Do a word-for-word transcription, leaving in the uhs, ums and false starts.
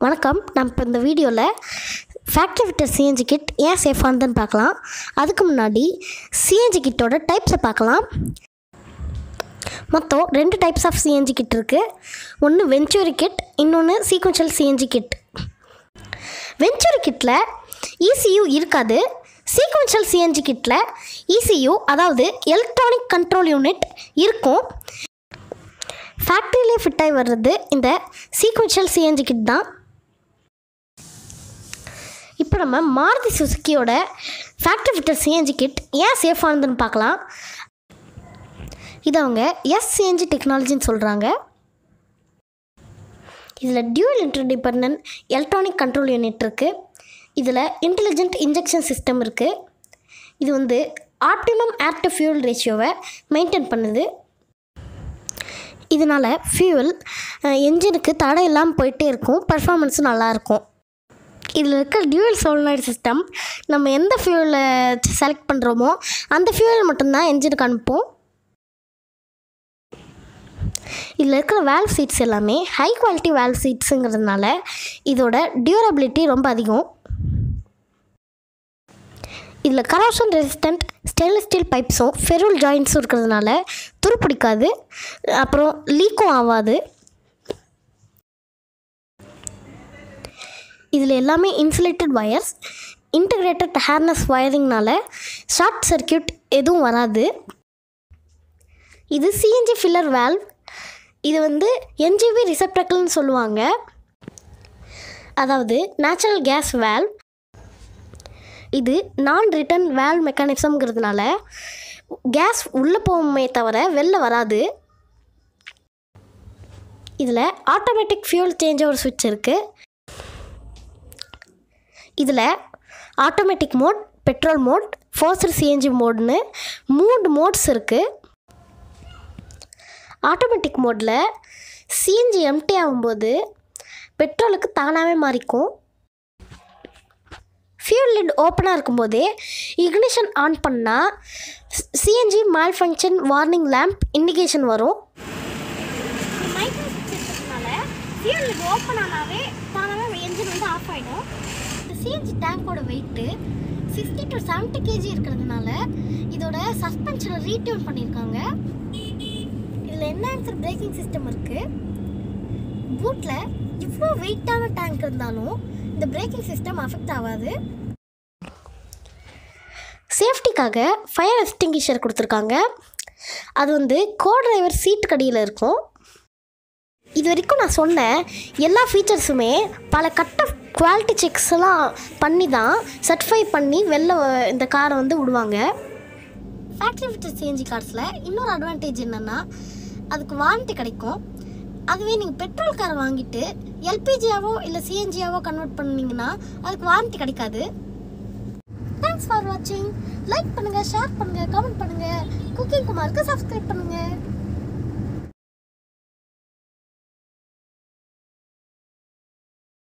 வணக்கம். நம்ம இப்போ இந்த வீடியோவில் ஃபேக்ட்ரி ஃபிட்டர் சிஎன்ஜி கிட் ஏன் சேஃபானதுன்னு பார்க்கலாம். அதுக்கு முன்னாடி சிஎன்ஜி கிட்டோட டைப்ஸை பார்க்கலாம். மொத்தம் ரெண்டு டைப்ஸ் ஆஃப் சிஎன்ஜி கிட் இருக்குது. ஒன்று வென்ச்சூரி கிட், இன்னொன்று சீக்வென்ஷியல் சிஎன்ஜி கிட். வென்ச்சூரி கிட்டில் இசியூ இருக்காது. சீக்வென்ஷியல் சிஎன்ஜி கிட்டில் இசியூ அதாவது எலக்ட்ரானிக் கண்ட்ரோல் யூனிட் இருக்கும். ஃபேக்ட்ரியிலே ஃபிட்டாகி வர்றது இந்த சீக்வென்ஷியல் சிஎன்ஜி கிட் தான். இப்போ நம்ம மாருதி சுசுக்கியோட ஃபேக்ட்ரி ஃபிட்டர் சிஎன்ஜி கிட் ஏன் சேஃபானதுன்னு பார்க்கலாம். இது அவங்க எஸ்-சிஎன்ஜி டெக்னாலஜின்னு சொல்கிறாங்க. இதில் dual interdependent electronic control unit இருக்குது. இதில் இன்டெலிஜென்ட் இன்ஜெக்ஷன் சிஸ்டம் இருக்குது. இது வந்து ஆப்டிமம் ஏர் டு ஃபியூல் ரேஷியோவை மெயின்டைன் பண்ணுது. இதனால் ஃபியூவல் என்ஜினுக்கு தடை இல்லாமல் போயிட்டே இருக்கும். பர்ஃபார்மன்ஸும் நல்லாயிருக்கும். இதில் இருக்க டியூவல் சோலனாய்டு சிஸ்டம் நம்ம எந்த ஃபியூவலை செலக்ட் பண்ணுறோமோ அந்த ஃபியூவல் மட்டும்தான் என்ஜினுக்கு அனுப்போம். இதில் இருக்கிற வேல்வ் சீட்ஸ் எல்லாமே ஹை குவாலிட்டி வேல்வ் சீட்ஸுங்கிறதுனால இதோட டியூரபிலிட்டி ரொம்ப அதிகம். இதில் கரோஷன் ரெசிஸ்டன்ட் ஸ்டெயின்லெஸ் ஸ்டீல் பைப்ஸும் ஃபெரூல் ஜாயின்ட்ஸும் இருக்கிறதுனால துருப்பிடிக்காது, அப்புறம் லீக்கும் ஆகாது. இதில் எல்லாமே இன்சுலேட்டட் வயர்ஸ், இன்டகிரேட்டட் ஹேர்னஸ் வயரிங்னால ஷார்ட் சர்க்கியூட் எதுவும் வராது. இது சிஎன்ஜி ஃபில்லர் வேல்வ். இது வந்து என்ஜிவி ரிசெப்டக்கிள்னு சொல்லுவாங்க, அதாவது நேச்சுரல் கேஸ் வேல்வ். இது நான் ரிட்டர்ன் வேல்வ் மெக்கானிசம்ங்கிறதுனால கேஸ் உள்ளே போகுமே தவிர வெளில வராது. இதில் ஆட்டோமேட்டிக் ஃபியூல் சேஞ்ச் ஓவர் சுவிட்ச் இருக்குது. இதில் automatic mode, petrol mode, forced CNG மோட்னு மூணு மோட்ஸ் இருக்குது. ஆட்டோமேட்டிக் மோடில் சிஎன்ஜி எம்டி ஆகும்போது பெட்ரோலுக்கு தானாகவே மாறிக்கும். ஃபியூல் லிட் ஓப்பனாக இருக்கும்போதே இக்னிஷன் ஆன் பண்ணால் CNG malfunction warning lamp indication வரும். மைக்ரோ சுவிட்ச்னால ஃபியூல் லிட் ஓப்பன் ஆனாவே தானாகவே என்ஜின் வந்து ஆஃப் ஆகிடும். இந்த சிஎன்ஜி டேங்கோட weight sixty to seventy KG இருக்கிறதுனால இதோட சஸ்பென்ஷனை ரீட்யூன் பண்ணியிருக்காங்க. இதில் என்ஹான்ஸ்டு பிரேக்கிங் சிஸ்டம் இருக்குது. பூட்டில் இவ்வளோ வெயிட்டான டேங்க் இருந்தாலும் இந்த பிரேக்கிங் சிஸ்டம் அஃபெக்ட் ஆகாது. சேஃப்டிக்காக ஃபயர் எக்ஸ்டிங்கிஷர் கொடுத்துருக்காங்க. அது வந்து கோ டிரைவர் சீட் கடியில் இருக்கும். இது வரைக்கும் நான் சொன்ன எல்லா ஃபீச்சர்ஸுமே பல கட் ஆஃப் குவாலிட்டி செக்ஸ்லாம் பண்ணி தான் சர்டிஃபை பண்ணி வெளில இந்த காரை வந்து விடுவாங்க. ஃபேக்ட்ரி ஃபிட்டர் சிஎன்ஜி கார்ஸில் இன்னொரு அட்வான்டேஜ் என்னென்னா அதுக்கு வாரண்டி கிடைக்கும். அதுவே நீங்கள் பெட்ரோல் காரை வாங்கிட்டு எல்பிஜியாவோ இல்லை சிஎன்ஜியாவோ கன்வெர்ட் பண்ணிங்கன்னா அதுக்கு வாரண்டி கிடைக்காது. தேங்க்ஸ் ஃபார் வாட்சிங். லைக் பண்ணுங்கள், ஷேர் பண்ணுங்கள், கமெண்ட் பண்ணுங்கள். குக்கிங் குமாருக்கு சப்ஸ்கிரைப் பண்ணுங்கள்.